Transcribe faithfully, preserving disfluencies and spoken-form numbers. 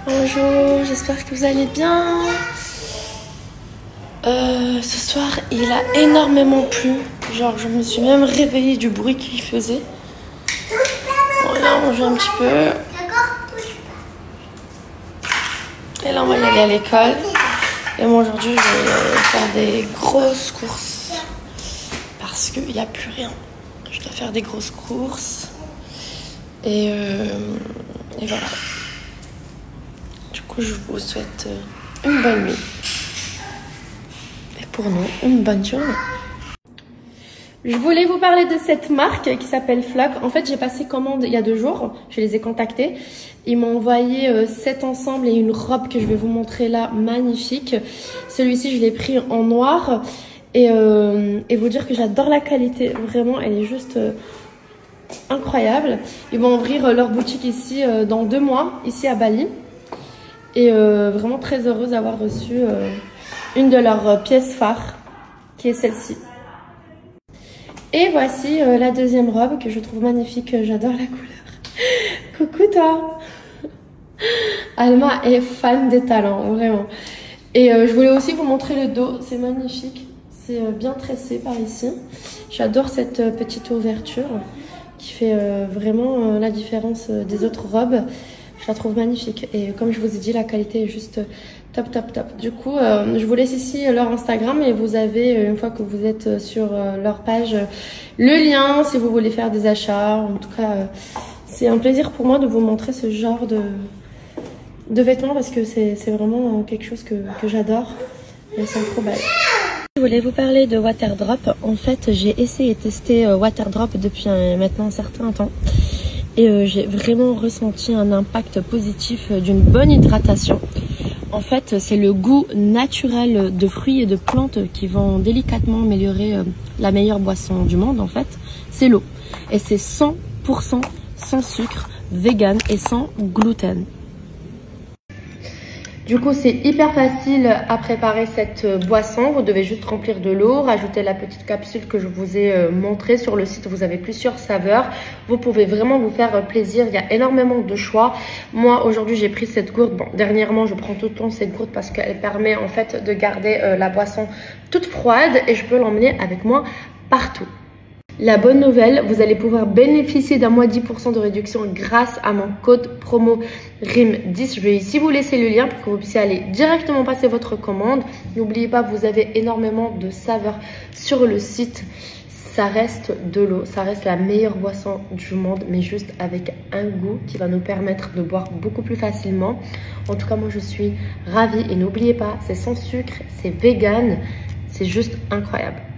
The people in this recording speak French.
Bonjour, j'espère que vous allez bien. Euh, ce soir, il a énormément plu. Genre, je me suis même réveillée du bruit qu'il faisait. Bon, là, on joue un petit peu. Et là, on va y aller à l'école. Et moi, aujourd'hui, je vais faire des grosses courses. Parce qu'il n'y a plus rien. Je dois faire des grosses courses. Et, euh, et voilà. Du coup, je vous souhaite une bonne nuit. Et pour nous, une bonne journée. Je voulais vous parler de cette marque qui s'appelle Flock. En fait, j'ai passé commande il y a deux jours. Je les ai contactés. Ils m'ont envoyé euh, sept ensembles et une robe que je vais vous montrer là, magnifique. Celui-ci, je l'ai pris en noir. Et, euh, et vous dire que j'adore la qualité. Vraiment, elle est juste euh, incroyable. Ils vont ouvrir euh, leur boutique ici euh, dans deux mois, ici à Bali. Et euh, vraiment très heureuse d'avoir reçu euh, une de leurs euh, pièces phares, qui est celle-ci. Et voici euh, la deuxième robe que je trouve magnifique. J'adore la couleur. Coucou toi. Alma est fan des talents, vraiment. Et euh, je voulais aussi vous montrer le dos. C'est magnifique. C'est euh, bien tressé par ici. J'adore cette euh, petite ouverture qui fait euh, vraiment euh, la différence euh, des autres robes. Je la trouve magnifique. Et comme je vous ai dit, la qualité est juste top, top, top. Du coup, euh, je vous laisse ici leur Instagram et vous avez, une fois que vous êtes sur euh, leur page, le lien si vous voulez faire des achats. En tout cas, euh, c'est un plaisir pour moi de vous montrer ce genre de, de vêtements parce que c'est vraiment quelque chose que, que j'adore. Elles sont trop belles. Je voulais vous parler de Waterdrop. En fait, j'ai essayé et testé euh, Waterdrop depuis un, maintenant un certain temps. Et euh, j'ai vraiment ressenti un impact positif euh, d'une bonne hydratation. En fait, c'est le goût naturel de fruits et de plantes qui vont délicatement améliorer euh, la meilleure boisson du monde, en fait. C'est l'eau. Et c'est cent pour cent sans sucre, vegan et sans gluten. Du coup, c'est hyper facile à préparer cette boisson. Vous devez juste remplir de l'eau, rajouter la petite capsule que je vous ai montrée sur le site. Vous avez plusieurs saveurs. Vous pouvez vraiment vous faire plaisir. Il y a énormément de choix. Moi, aujourd'hui, j'ai pris cette gourde. Bon, dernièrement, je prends tout le temps cette gourde parce qu'elle permet en fait de garder euh, la boisson toute froide et je peux l'emmener avec moi partout. La bonne nouvelle, vous allez pouvoir bénéficier d'un mois dix pour cent de réduction grâce à mon code promo R I M dix. Je vais ici vous laisser le lien pour que vous puissiez aller directement passer votre commande. N'oubliez pas, vous avez énormément de saveurs sur le site. Ça reste de l'eau, ça reste la meilleure boisson du monde, mais juste avec un goût qui va nous permettre de boire beaucoup plus facilement. En tout cas, moi, je suis ravie et n'oubliez pas, c'est sans sucre, c'est vegan, c'est juste incroyable.